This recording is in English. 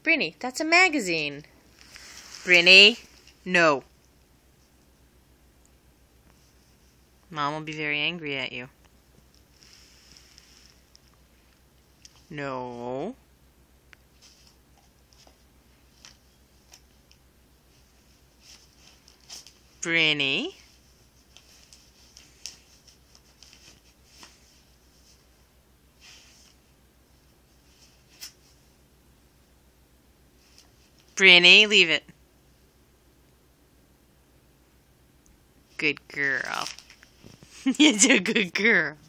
Brinny, that's a magazine. Brinny, no. Mom will be very angry at you. No. Brinny. Brinny, leave it. Good girl. You're a good girl.